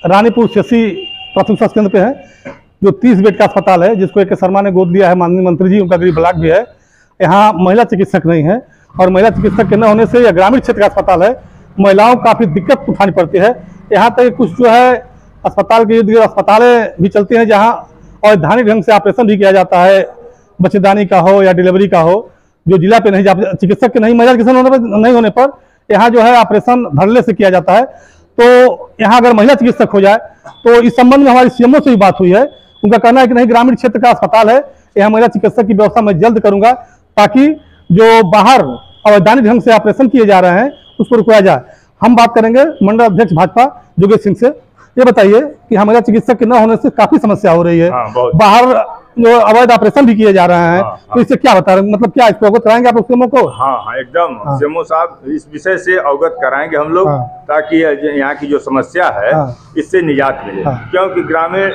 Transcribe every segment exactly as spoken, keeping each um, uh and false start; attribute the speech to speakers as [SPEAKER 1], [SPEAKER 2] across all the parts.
[SPEAKER 1] Ranipur CSC प्राथमिक स्वास्थ्य केंद्र पे है, जो तीस बेड का अस्पताल है, जिसको एक शर्मा ने गोद लिया है, माननीय मंत्री जी, उनका गरीब ब्लॉक भी है। यहाँ महिला चिकित्सक नहीं है, और महिला चिकित्सक के न होने से यह ग्रामीण क्षेत्र का अस्पताल है, महिलाओं को काफ़ी दिक्कत उठानी पड़ती है। यहाँ तक कुछ जो है अस्पताल के इर्द गिर्द अस्पतालें भी चलती हैं, जहाँ अवैधानिक ढंग से ऑपरेशन भी किया जाता है, बच्चेदानी का हो या डिलीवरी का हो, जो जिला पे नहीं, चिकित्सक के नहीं, महिला चिकित्सक होने पर नहीं होने पर यहाँ जो है ऑपरेशन धड़ल्ले से किया जाता है। तो यहाँ अगर महिला चिकित्सक हो जाए तो इस संबंध में हमारी सीएमओ से भी बात हुई है। उनका कहना है कि नहीं, ग्रामीण क्षेत्र का अस्पताल है, यहाँ महिला चिकित्सक की व्यवस्था मैं जल्द करूंगा, ताकि जो बाहर अवैधानिक ढंग से ऑपरेशन किए जा रहे हैं उसको रुकवाया जाए। हम बात करेंगे मंडल अध्यक्ष भाजपा योगेश सिंह से। ये बताइए कि महिला चिकित्सक के न होने से काफी समस्या हो रही है,
[SPEAKER 2] हाँ,
[SPEAKER 1] बाहर जो अवैध ऑपरेशन भी किए जा रहे हैं,
[SPEAKER 2] हाँ,
[SPEAKER 1] तो इससे क्या बता रहे हैं, मतलब क्या इसको अवगत कराएंगे आप सीएमओ को?
[SPEAKER 2] हाँ हाँ एकदम,
[SPEAKER 1] हाँ।
[SPEAKER 2] सीएमओ साहब इस विषय से अवगत कराएंगे हम लोग,
[SPEAKER 1] हाँ।
[SPEAKER 2] ताकि यहाँ की जो समस्या है
[SPEAKER 1] हाँ।
[SPEAKER 2] इससे निजात मिले।
[SPEAKER 1] हाँ।
[SPEAKER 2] क्योंकि ग्रामीण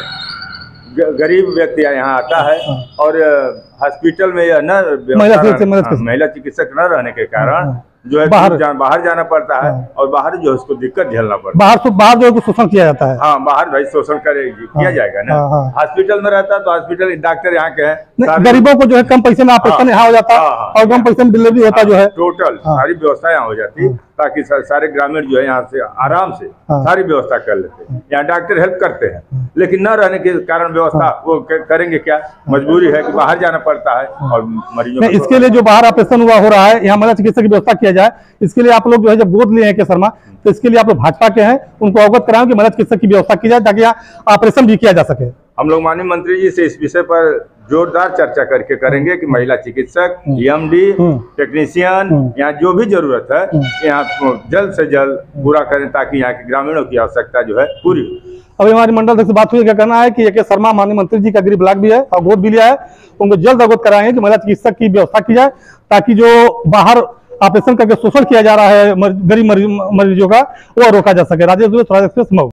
[SPEAKER 2] गरीब व्यक्ति यहाँ आता है,
[SPEAKER 1] हाँ।
[SPEAKER 2] और हॉस्पिटल में यह न महिला चिकित्सक न रहने के कारण जो है
[SPEAKER 1] बाहर
[SPEAKER 2] जा, बाहर जाना पड़ता है,
[SPEAKER 1] हाँ।
[SPEAKER 2] और बाहर जो है उसको दिक्कत झेलना पड़ता है।
[SPEAKER 1] बाहर तो बाहर जो है शोषण किया जाता है।
[SPEAKER 2] हाँ, बाहर भाई शोषण करेगी, किया
[SPEAKER 1] हाँ।
[SPEAKER 2] जाएगा ना।
[SPEAKER 1] हाँ, हाँ।
[SPEAKER 2] हॉस्पिटल में रहता है तो हॉस्पिटल डॉक्टर यहाँ के हैं,
[SPEAKER 1] गरीबों को जो है कम पैसे में ऑपरेशन यहाँ हो जाता है,
[SPEAKER 2] हाँ, हाँ,
[SPEAKER 1] और कम पैसे में डिलीवरी होता जो है,
[SPEAKER 2] टोटल
[SPEAKER 1] हाँ।
[SPEAKER 2] सारी व्यवस्था यहाँ हो जाती, ताकि सारे ग्रामीण जो है यहाँ से आराम से
[SPEAKER 1] हाँ।
[SPEAKER 2] सारी व्यवस्था कर लेते हैं। यहाँ डॉक्टर हेल्प करते हैं, लेकिन न रहने के कारण व्यवस्था वो करेंगे क्या, मजबूरी है कि बाहर जाना पड़ता है, और मरीजों
[SPEAKER 1] इसके लिए जो बाहर ऑपरेशन हुआ हो रहा है, यहाँ महिला चिकित्सक की व्यवस्था किया जाए। इसके लिए आप लोग जो है जब गोद लिए हैं के शर्मा, तो इसके लिए आप लोग भाजपा के हैं, उनको अवगत कराएं कि महिला चिकित्सक की व्यवस्था की जाए, ताकि यहाँ ऑपरेशन भी किया जा सके।
[SPEAKER 2] हम लोग माननीय मंत्री जी से इस विषय पर जोरदार चर्चा करके करेंगे कि महिला चिकित्सक, ईएमडी, टेक्नीशियन, यहाँ जो भी जरूरत है यहाँ जल्द से जल्द पूरा करें, ताकि यहाँ के ग्रामीणों की आवश्यकता जो है पूरी हो।
[SPEAKER 1] अभी हमारी मंडल अध्यक्ष से बात हुई, क्या कहना है कि एक शर्मा माननीय मंत्री जी का गरीब ब्लॉक भी है और गोद भी लिया है, उनको जल्द अवगत कराएंगे कि महिला चिकित्सक की व्यवस्था की जाए, ताकि जो बाहर ऑपरेशन करके शोषण किया जा रहा है गरीब मरीजों का, वो रोका जा सके। राजेश दुबे, स्वराज एक्सप्रेस, मऊ।